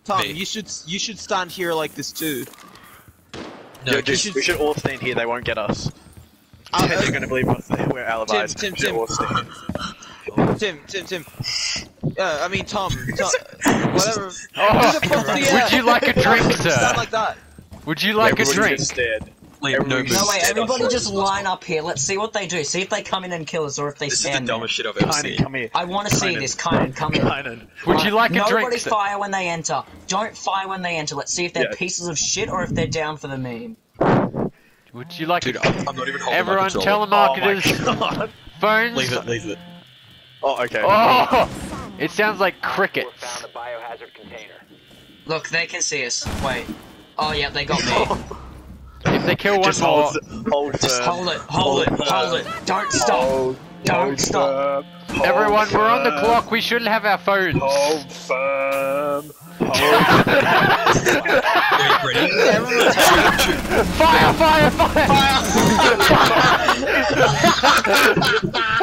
Tom, Me. you should stand here like this too. No, we should all stand here. They won't get us. They're gonna believe us. We're alibis. Tim. We should all stand. Tim. I mean Tom. Whatever. Oh, Who the fuck's the, would you like a drink, sir? Stand like that. Would you like a drink? No, wait, everybody just line up here. Let's see what they do. See if they come in and kill us or if they This is the stand there. dumbest shit I've ever seen. Come here. I want to see this. Kynan, come in. Would you like a drink, Nobody sir? fire when they enter. Don't fire when they enter. Let's see if they're Yeah. pieces of shit or if they're down for the meme. Would you like Dude, a... I'm not even holding Everyone, my controller. telemarketers, phones... Leave it. Oh, okay. Oh! It sounds like crickets. Look, they can see us. Wait. Oh, yeah, they got me. If they kill one Just more... hold Just hold it. Don't stop. Don't stop. Everyone, we're on the clock. We shouldn't have our phones. Hold firm. Ready? Fire!